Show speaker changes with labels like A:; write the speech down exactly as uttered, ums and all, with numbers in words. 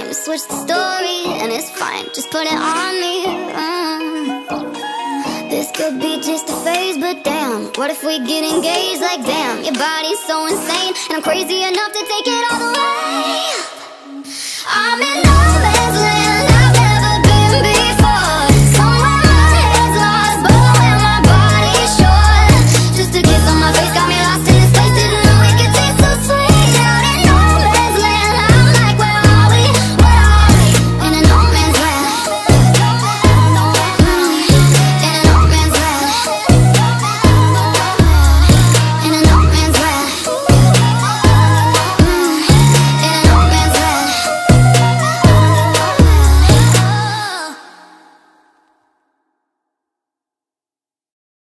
A: to switch the story, and it's fine, just put it on me. mm. This could be just a phase, but damn, what if we get engaged? Like damn, your body's so insane, and I'm crazy enough to take it all the way. I'm in love.